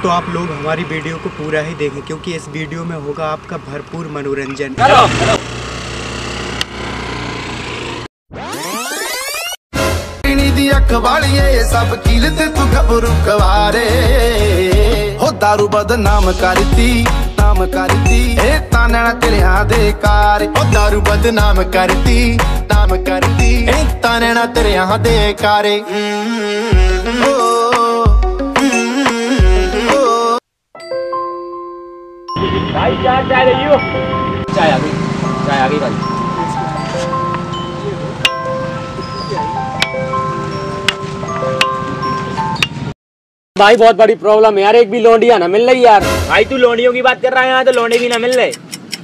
तो आप लोग हमारी वीडियो को पूरा ही देखें क्योंकि इस वीडियो में होगा आपका भरपूर मनोरंजन। सब कीलते तू घबरू कवारे हो दारू बदनाम करती ए तानना तेरे दे कार हो दारू बदनाम करती ए तानना तेरे दे कारे। भाई चाय रही हो? चाय आ गई भाई। भाई बहुत बड़ी प्रॉब्लम है यार, एक भी लौंडिया ना मिल रही यार। भाई तू लौंडियों की बात कर रहा है, यहाँ तो लौंडे भी ना मिल रहे।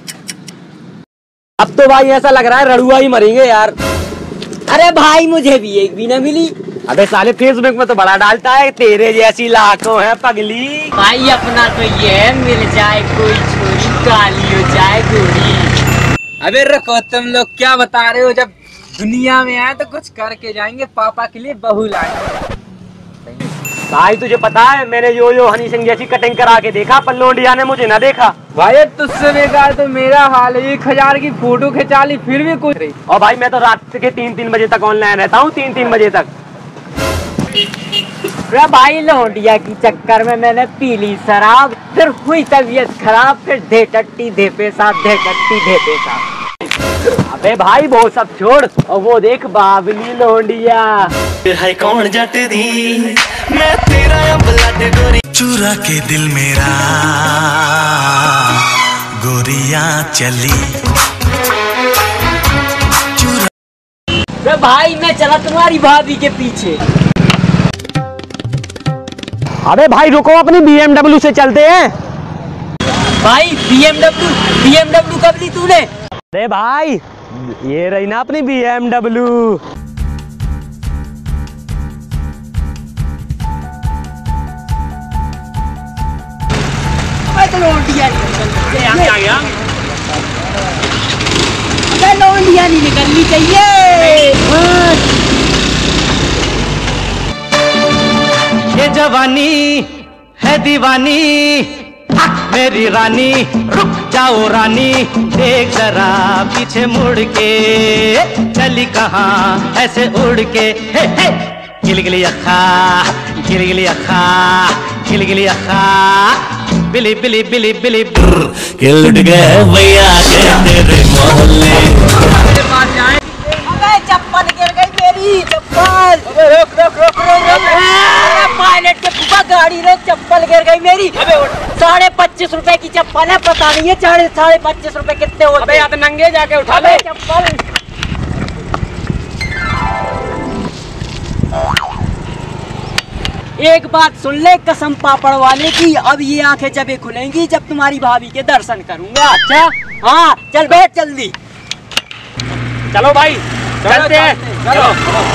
अब तो भाई ऐसा लग रहा है रड़ुआ ही मरेंगे यार। अरे भाई मुझे भी एक भी ना मिली। अबे साले फेसबुक में तो बड़ा डालता है तेरे जैसी लाखों है पगली। भाई अपना तो ये मिल जाए कोई छोरी काली हो जाए गोरी। अबे रखो तुम लोग क्या बता रहे हो, जब दुनिया में आए तो कुछ करके जाएंगे, पापा के लिए बहू लाएंगे। भाई तुझे पता है मैंने यो हनी सिंह जैसी कटिंग करा के देखा पर लौंडिया ने मुझे ना देखा। भाई तुझसे बेकार तो मेरा हाल है, 1000 की फोटो खिंचा ली फिर भी कुछ नहीं। और भाई मैं तो रात के 3-3 बजे तक ऑनलाइन रहता हूँ, 3-3 बजे तक। भाई लौंडिया की चक्कर में मैंने पी ली शराब, फिर हुई तबीयत खराब, फिर धे टट्टी धे पेशाब धे टट्टी धे पेशाब। अबे भाई वो सब छोड़ और वो देख बाबली लौंडिया। है कौन जट दी मैं तेरा ब्लड गोरी चुरा के दिल मेरा गोरिया चली चुरा। भाई मैं चला तुम्हारी भाभी के पीछे। अबे भाई रुको, अपनी BMW से चलते हैं। भाई BMW कब ली तूने? अरे भाई ये रही ना अपनी BMW। लौंडिया नहीं निकलनी चाहिए। ये जवानी है दीवानी मेरी रानी, रुक जाओ रानी, देख जरा पीछे मुड़ के चली कहाँ ऐसे उड़ के। हे हे गिलगिली अखा गिलगिली अखा गिलगिली अखा बिली बिली बिली बिली लुट गए भैया के तेरे मोहल्ले। चप्पल गिर गई मेरी, चप्पल। पायलट के फूफा गाड़ी रोक, चप्पल गिर गई मेरी। 25.5 रुपए की चप्पल है, पता नहीं है 25.5 रुपए कितने होते। अबे या तो नंगे जाके उठा ले चप्पल। एक बात सुन ले कसम पापड़ वाले की, अब ये आंखें जब खुलेंगी जब तुम्हारी भाभी के दर्शन करूंगा। अच्छा हाँ चल बैठ जल्दी। चलो भाई चलते हैं। चलो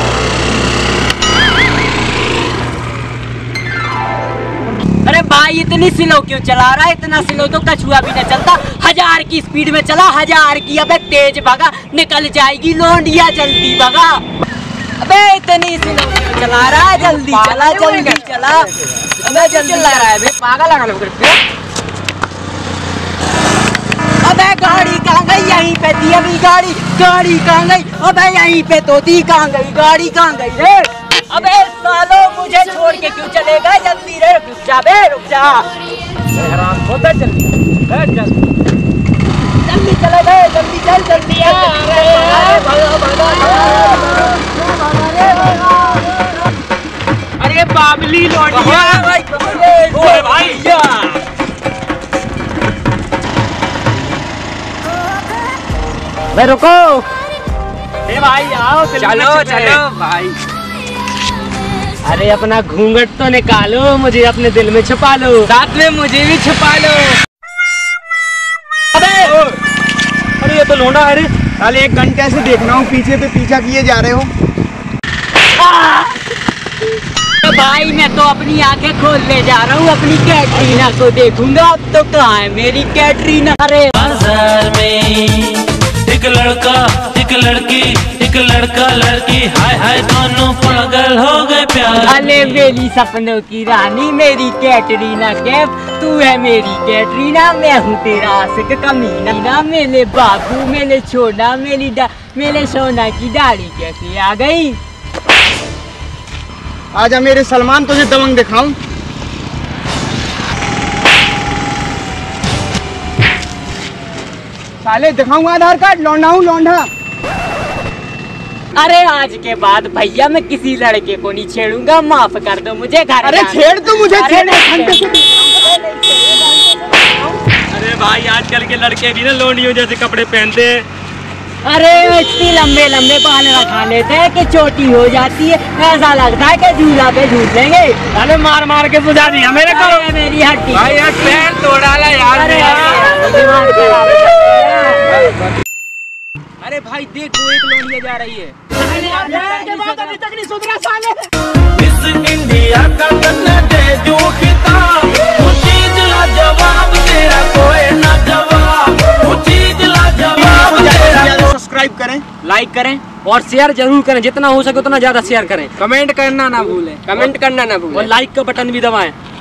अरे भाई इतनी स्लो क्यों चला रहा है? इतना स्लो तो कछुआ भी न चलता। 1000 की स्पीड में चला, 1000 की। अबे तेज भागा, निकल जाएगी लौंडिया, जल्दी भागा। अबे इतनी स्लो क्यों चला रहा है? जल्दी चला जल्दी चला। अबे जल्दी चला रहा है पागल लगा। अबे गाड़ी कहाँ गई? यहीं पे थी अभी गाड़ी कहाँ गई? अबे यहीं पे तो थी, कहाँ गई गाड़ी? कहाँ गई रे? अबे सालो मुझे छोड़ के क्यों चलेगा? जल्दी रे रुक जा बे, रुक जा। जल्दी चले गए, जल्दी चल जल्दी। अरे बाबली लौंडिया भाई। भाई रुको, ए भाई आओ चलो चलो भाई। अरे अपना घूंघट तो निकालो, मुझे अपने दिल में छुपा लो, साथ में मुझे भी छुपा लो। अरे ये तो लौंडा है रे। साले 1 घंटे से देख रहा हूँ पीछे पे पीछा किए जा रहे हो। तो भाई मैं तो अपनी आंखें खोल ले जा रहा हूँ, अपनी कैटरीना को देखूंगा। अब तो कहाँ है मेरी कैटरीना? अरे बाजार में एक लड़का एक लड़की, एक लड़का लड़की, हाय हाय दोनों पागल हो गए प्यार। अले मेरी सपनों की रानी मेरी कैटरीना कैफ, तू है मेरी कैटरीना, मैं हूँ तेरा आशिक कमीना। मेरे बाबू मेरे छोना मेरे सोना की दाढ़ी कैसे आ गई। आजा मेरे सलमान, तुझे दबंग दिखाऊं। साले दिखाऊंगा आधार कार्ड, लौंडा हूँ लौंडा। अरे आज के बाद भैया मैं किसी लड़के को नहीं छेड़ूंगा, माफ कर दो मुझे घर। अरे छेड़ तू मुझे, छेड़। अरे भाई आजकल के लड़के भी ना लोंडियों जैसे कपड़े पहनते हैं। अरे इतनी लंबे लंबे बाल रखा लेते हैं कि चोटी हो जाती है, ऐसा लगता है कि झूला पे झूल लेंगे। अरे मार मार के बुझा दिया मेरे को। मेरी हड्डी भाई यार पैर तोड़ डाला यार। अरे भाई देखो एक लोंडिया जा रही है। अभी तक नहीं सुधरा साले। इस इंडिया का करना दे जो खिताब, वो चीज ला जवाब तेरा कोई ना जवाब, वो चीज ला जवाब तेरा। सब्सक्राइब करें, लाइक करें और शेयर जरूर करें, जितना हो सके उतना ज्यादा शेयर करें। कमेंट करना ना भूलें, और लाइक का बटन भी दबाएं।